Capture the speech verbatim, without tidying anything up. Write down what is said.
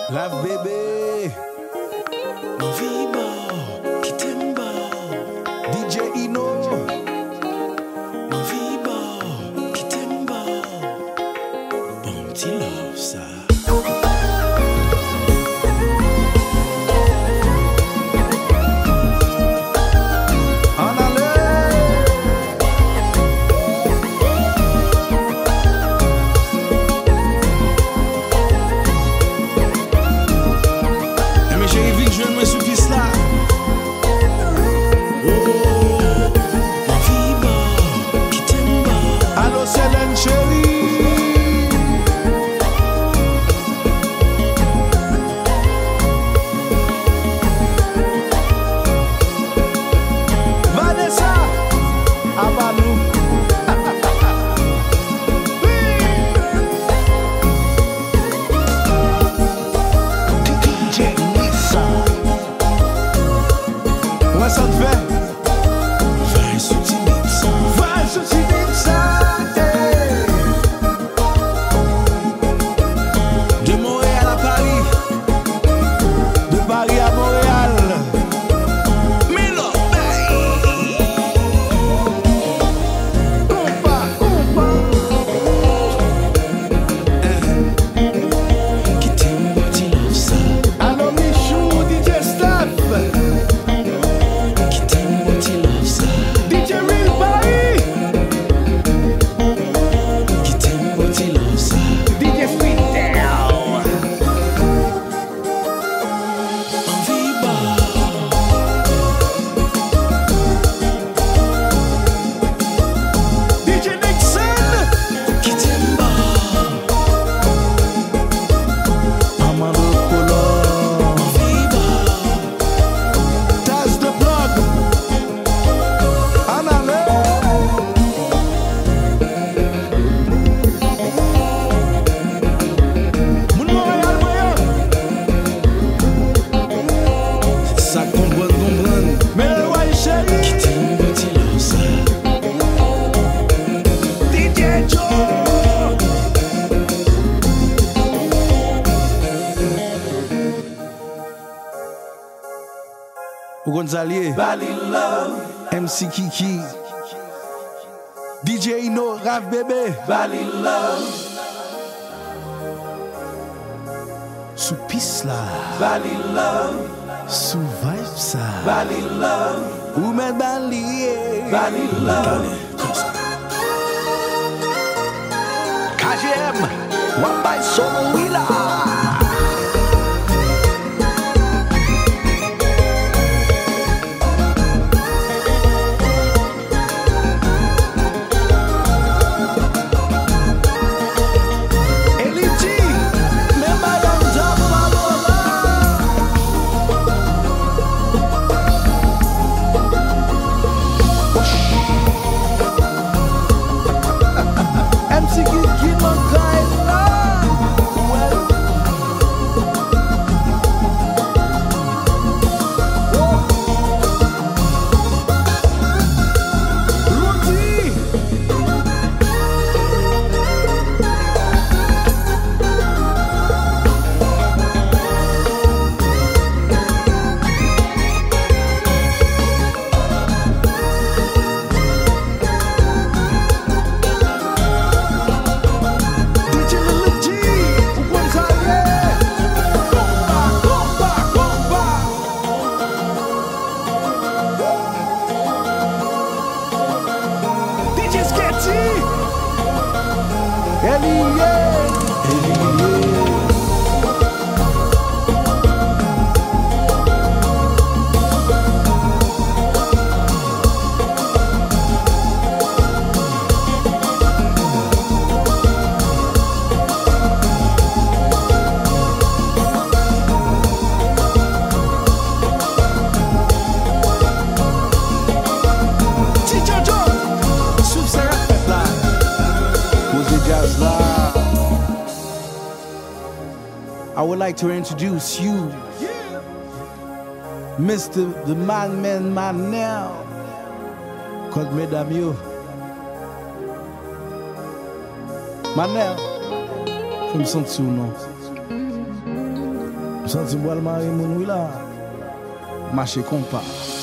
Lave bébé, mon viba, qui t'aime bas. D J Ino, mon viba, qui t'aime bas. Bon petit love ça. Ça te fait? Va sous Tibitsa. Va sous Tibitsa. De Montréal à Paris. De Paris à Montréal. Milo, Compa, compa. qui t'aime body love ça. Allô Michou, D J Steph. Gonzalier, Bali love, M C Kiki, D J Ino, Rave bébé, Bali love, sous piste là, Bali love, sous vibe ça, Bali love, ou met Bali, Bali love. K G M, Wabay Son Willa. I would like to introduce you, Mister the Man Man Manel. Cause mesdames yo, Manel, je me sens sous non. Senti boile mari moun oui là. Marché compas.